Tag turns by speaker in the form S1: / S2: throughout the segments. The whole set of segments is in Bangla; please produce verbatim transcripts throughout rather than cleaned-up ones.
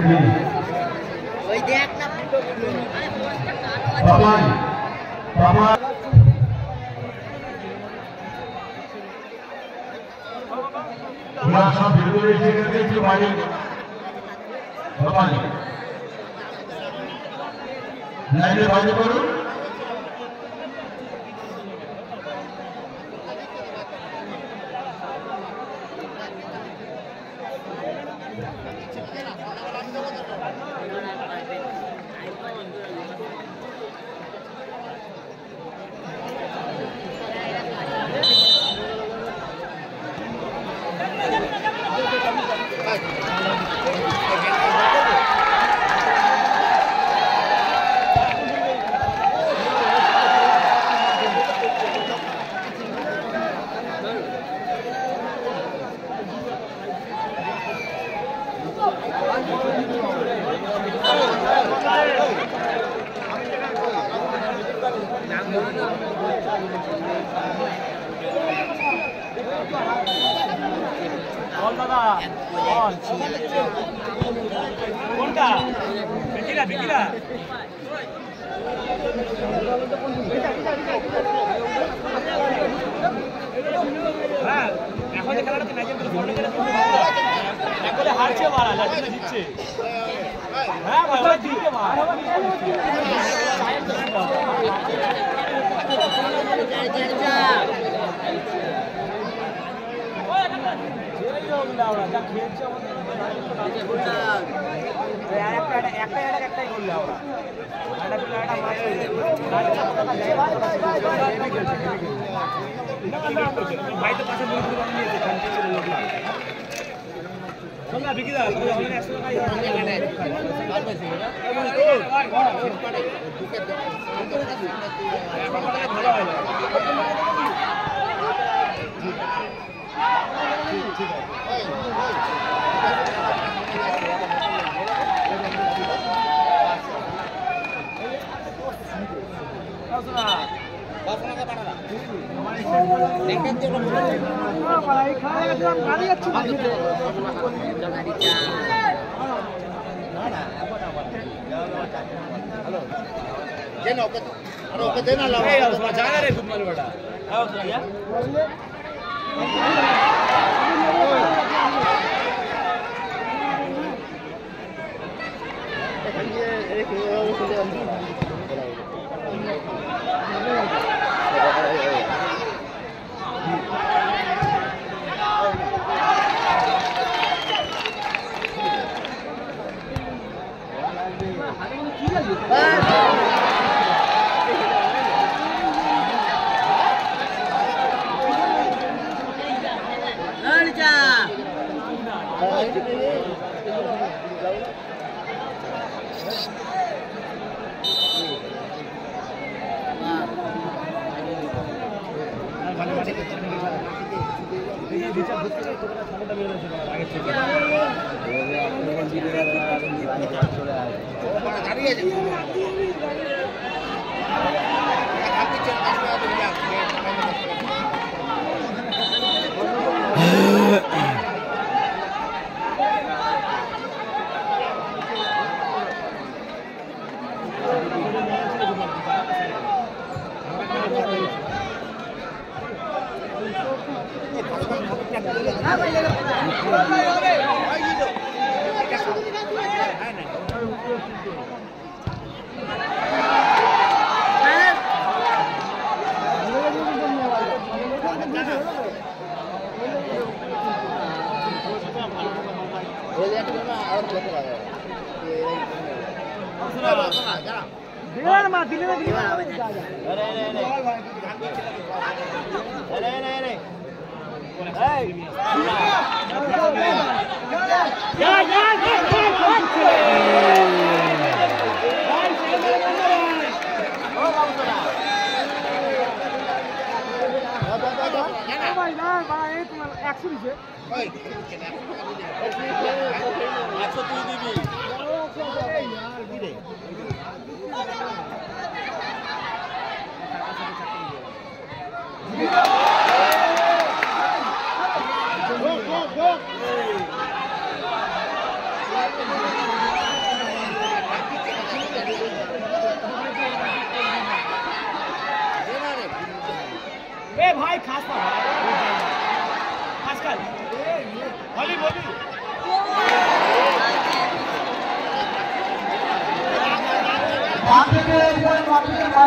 S1: ওই দেখ না
S2: বাবা বাবা আমরা সব ভিতরে এসে গেছে একটু বাইরে বাবা লাইনে বাইরে করুন
S3: কোনটা বিকিরা বিকিরা হ্যাঁ এখন যে খেলাটা ম্যাচের মধ্যে ফটো করে একবারে হারছে মারা লাঠিটা দিচ্ছে হ্যাঁ ভাই ওরা দিতে মার যা খেলছে আমাদের একটা একটা একটাই করলে আমরা একটা প্লেয়ারটা মাছ ভাই তো পাশে মুড়ি মুড়ি নিয়েছে সঙ্গে বিকি দা আমাদের একশো টাকাই ভালো হয় ঠিক আছে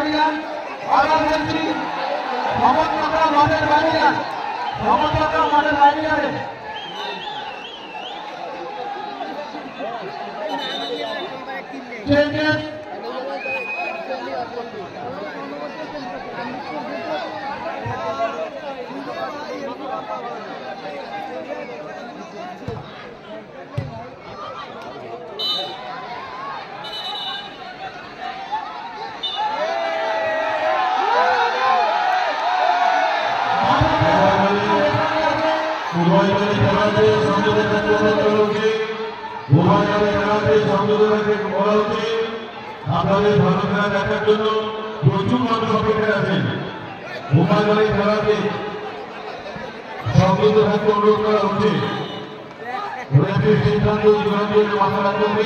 S2: গার্ডিয়ান আগাম এন্ট্রি সমর্থকরা মাঠের বাইরে যান সমর্থকরা মাঠের বাইরে যাবেন চেঞ্জেস আপনাদের ভালো খেলা দেখার জন্য প্রচুর মানুষ অপেক্ষা আছেন উপায়বাড়ি খেলাতে সংযত থাকতে অনুরোধ করা হচ্ছে সিদ্ধান্ত জন্য মাথা রাখতে হবে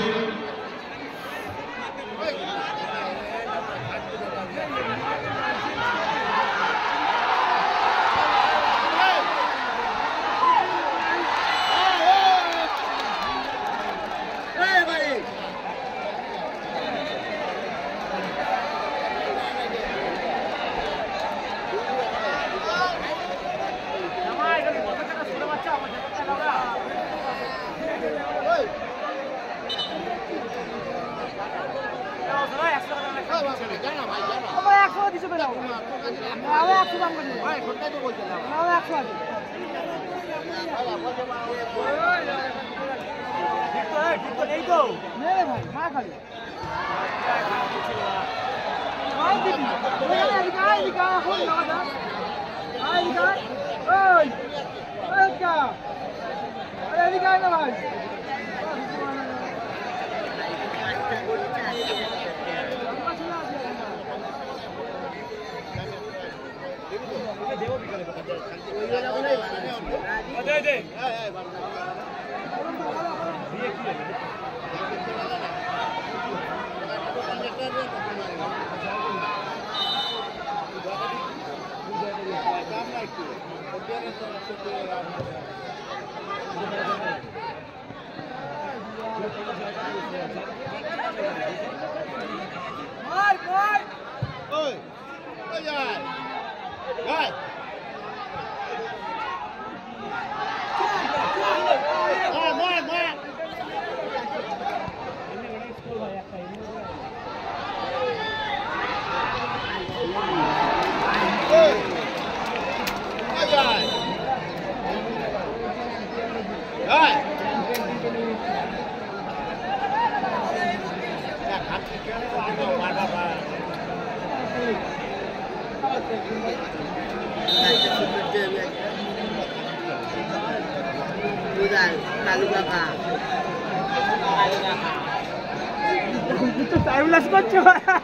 S1: টাইম লাস করছো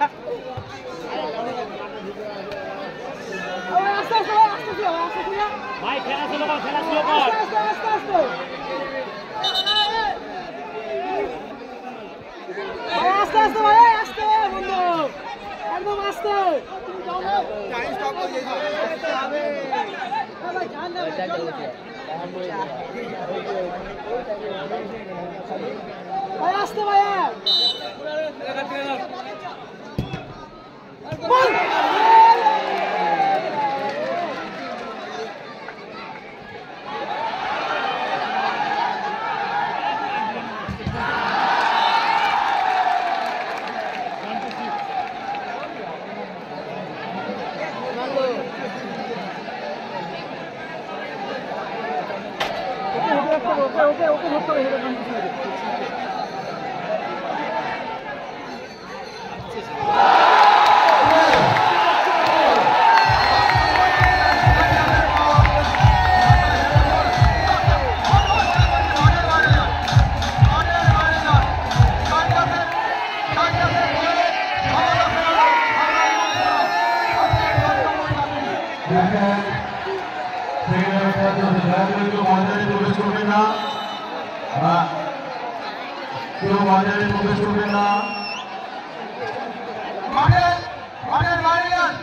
S3: ভাই খেলা শুরু কর খেলা শুরু কর
S1: আস্তে আস্তে ভাই আস্তে বন্ধু একদম আস্তে টাইম স্টপ হয়ে যাবে ভাই জান না ভাই আস্তে ভাই বল ওকে ওকে ধরতে হবে
S2: প্রবেশ করবেন না কেউ বাজারে প্রবেশ করবেন না মাঠের মাঠের বাইরে যান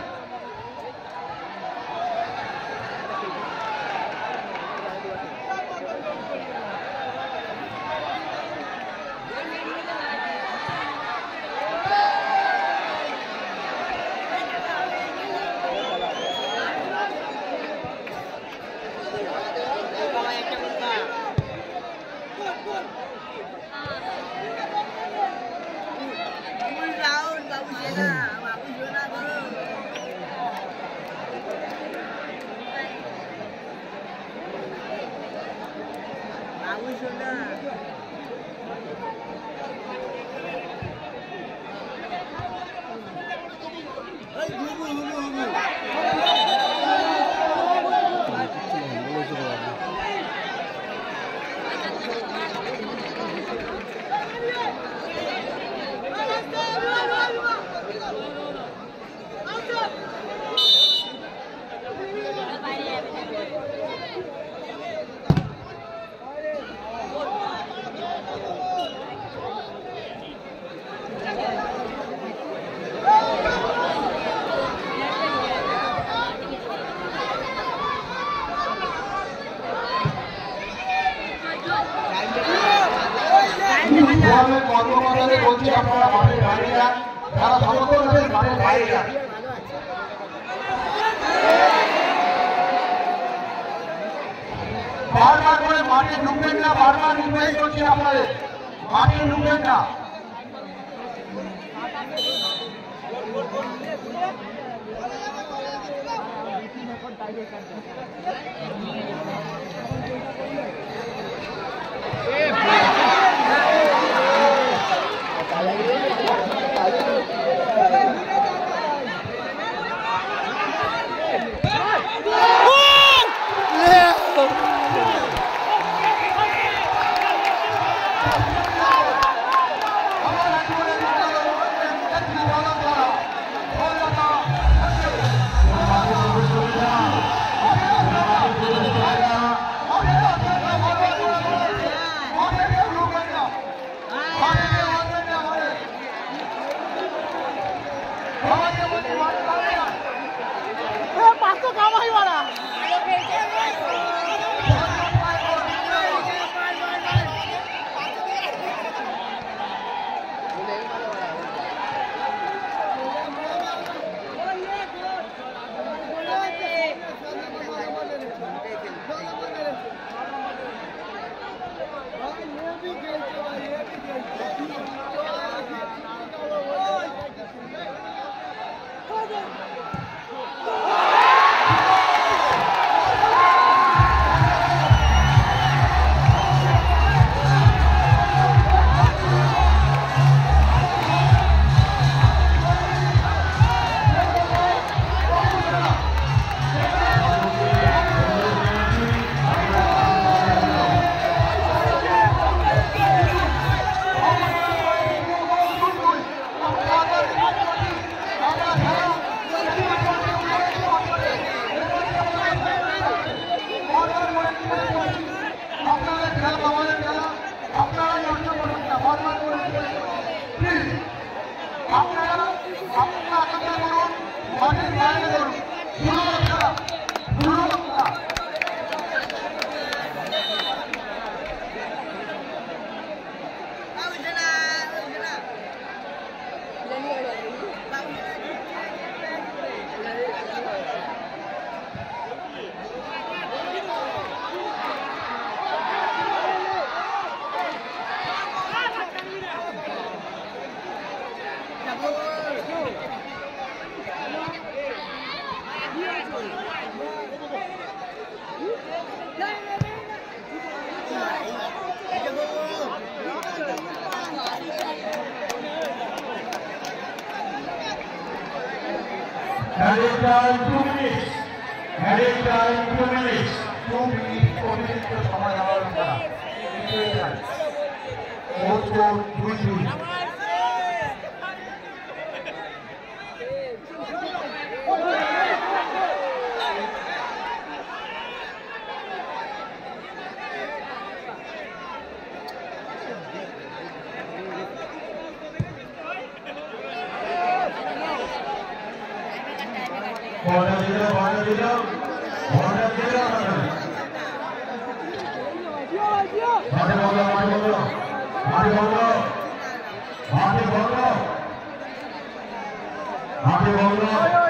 S2: কর্মকর্তাদের বলছি আপনারা মাঠের বাইরে যান, যারা সমর্থন আছেন মাঠের বাইরে যান। বারবার করে মাঠে ঢুকবেন না, বারবার রিকোয়েস্ট করছি আপনাদের মাঠে ঢুকবেন না। Added time two minutes. Added time two minutes. Two minutes. Two minutes to সময় দেওয়া হলো না। Four four two two. Border zero, border zero, border zero. Mate bolo, mate bolo, mate bolo, mate bolo, mate bolo.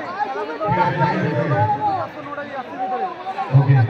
S2: Okay.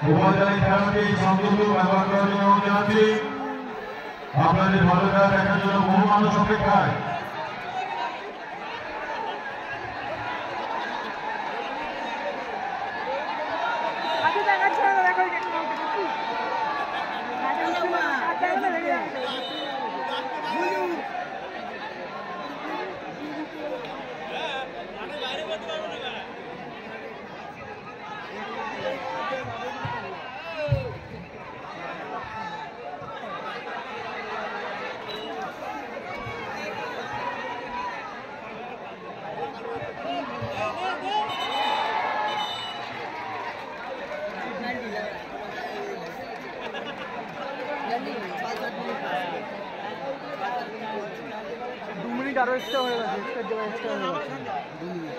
S2: উপজেলা খেলাটি সংযুক্ত ব্যবহার করার জন্য অনুরোধ জানাচ্ছি। আপনাদের ভালো খেলা দেখার জন্য বহু মানুষ অপেক্ষায়।
S1: দু মিনিট আরো এক্সট্রা হয়ে গেছে, এক্সট্রা দেওয়া এক্সট্রা হয়ে গেছে দু মিনিট।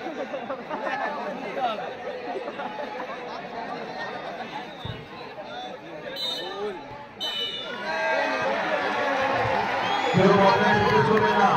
S2: কেউ বদলাই দিতে চলবে না।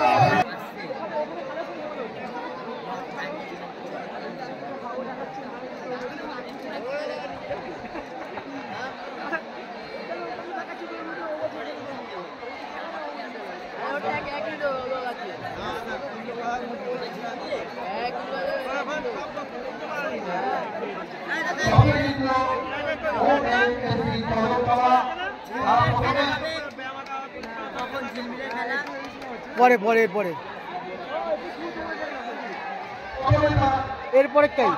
S1: পরে পরে পরে এরপরে তাই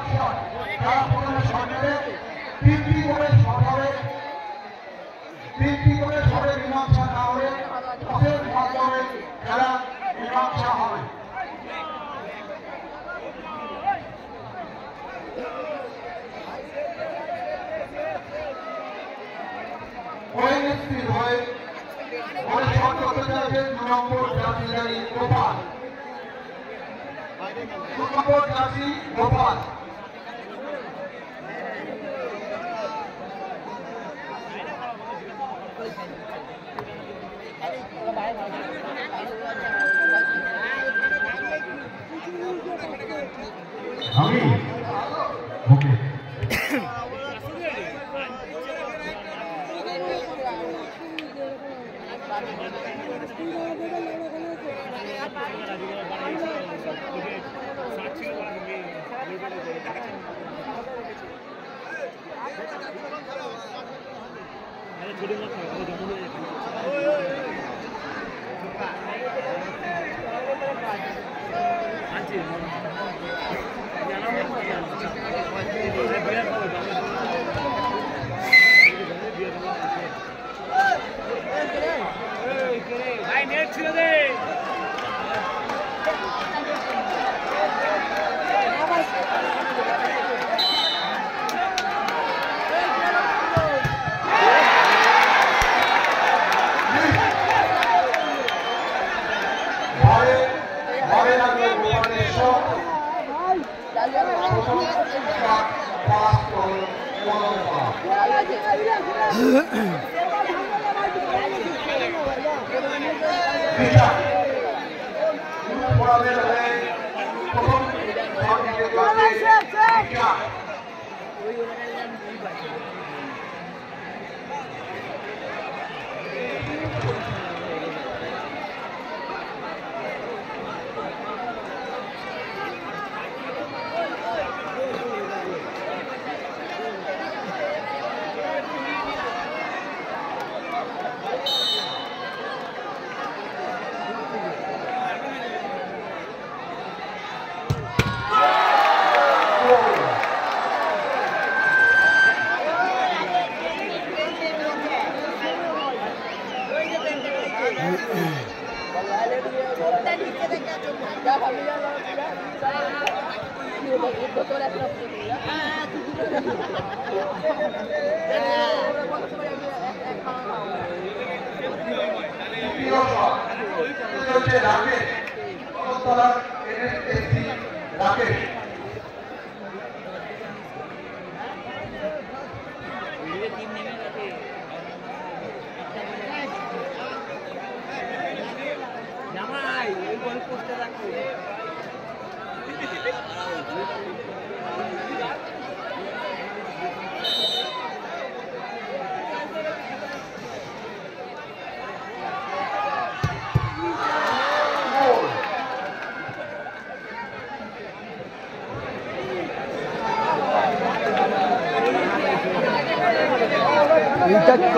S2: খেলা মীমাংসা হবে। নম্বর জাতীয় গোপাল নম্বর জাতি গোপাল আমি ওকে
S3: ভাই নেট ছিল দে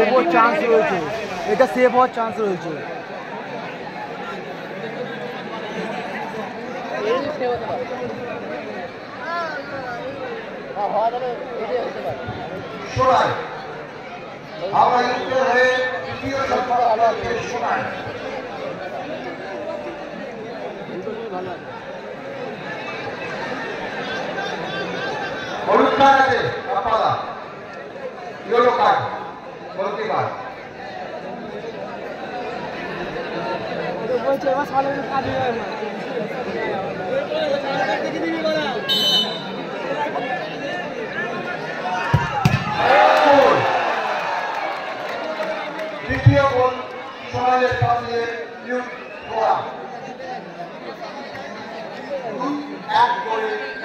S1: তবুও চান্স রয়েছে, এটা সেভ হওয়ার চান্স রয়েছে।
S2: শোনায় আমরা ইউকের হয়ে তৃতীয় সম্পর্ক আলোকে শোনায় হলুদ কার্ড আছে আপনারা, ইয়েলো কার্ড বলতে কার্ড
S1: বলছে এবার সালে কাজ হয় না।
S2: দ্বিতীয় গোল সোনালের সামনে নিউজ করা এক করে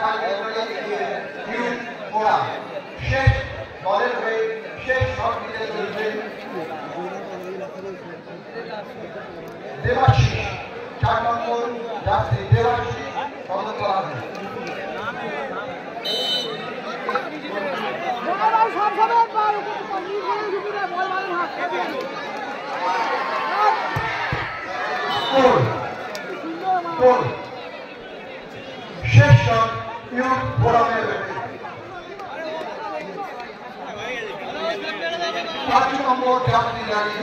S2: নিউজ করা শেষ দলের হয়ে শেষ শট দিতে চলছে দেবাশিস, চার নম্বর যাত্রী দেবাশিস তদন্ত আছে। শেষ শট ইউথ ফোরামের পাঁচ নম্বর যাত্রী গাড়ি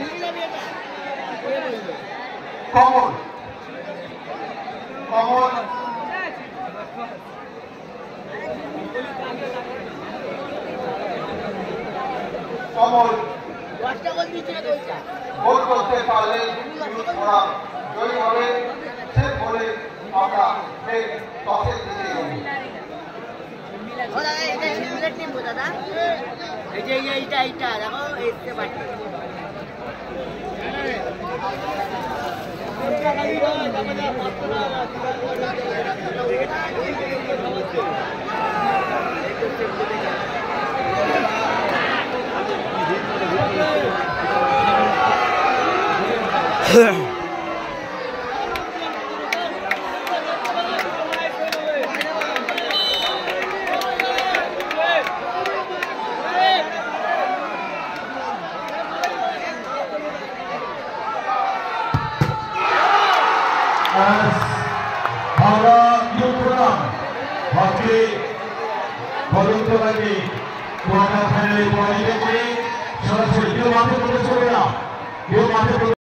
S2: কমল কমল কমল গোল করতে পারলে ইউথ ফোরাম জয়ী হবে। সে বলে আমরা টসের দিকে
S4: দাদা এই যে এইটা এইটা দেখো এসতে পারছি
S2: আমরা ইউক্রেন হকি বলতে লাগে কোয়ার্টার ফাইনালে পৌঁছে গেছে। সরাসরি কেউ মাঠে প্রবেশ করবে না, কেউ মাঠে